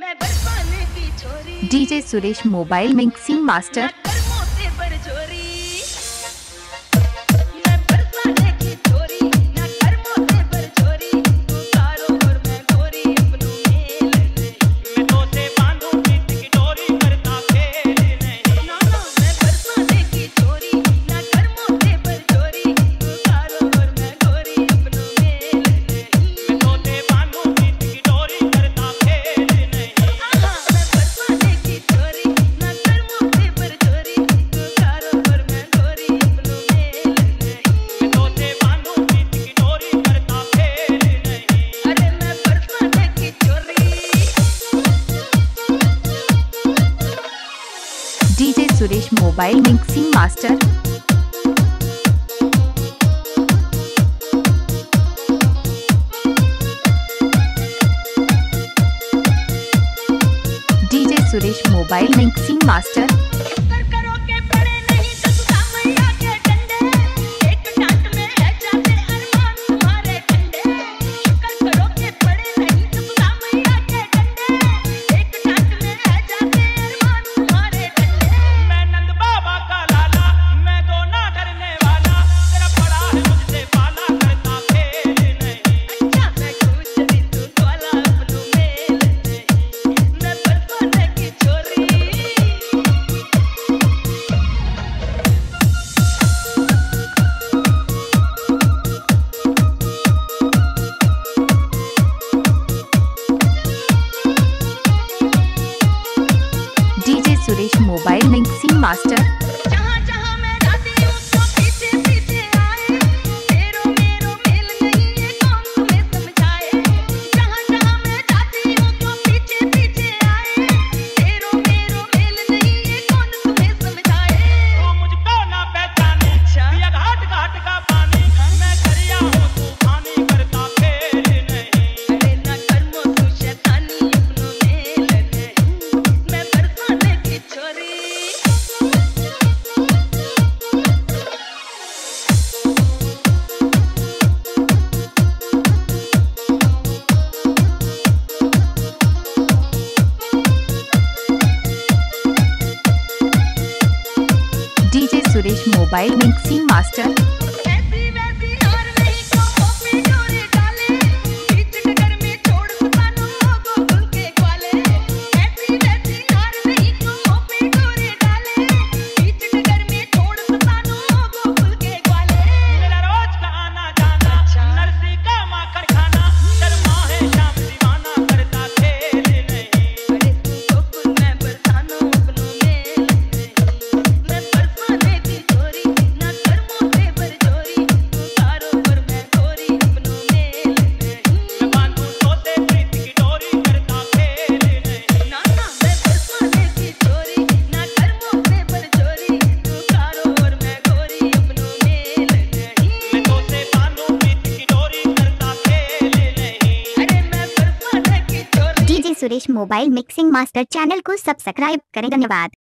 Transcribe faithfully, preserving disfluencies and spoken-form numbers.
मैं बरसाने की छोरी, DJ Suresh mobile mixing master. DJ Suresh mobile mixing master. DJ Suresh mobile mixing master. DJ Suresh mobile mixing master. DJ Suresh mobile mixing master. Suresh mobile mixing master channel को subscribe करें। धन्यवाद।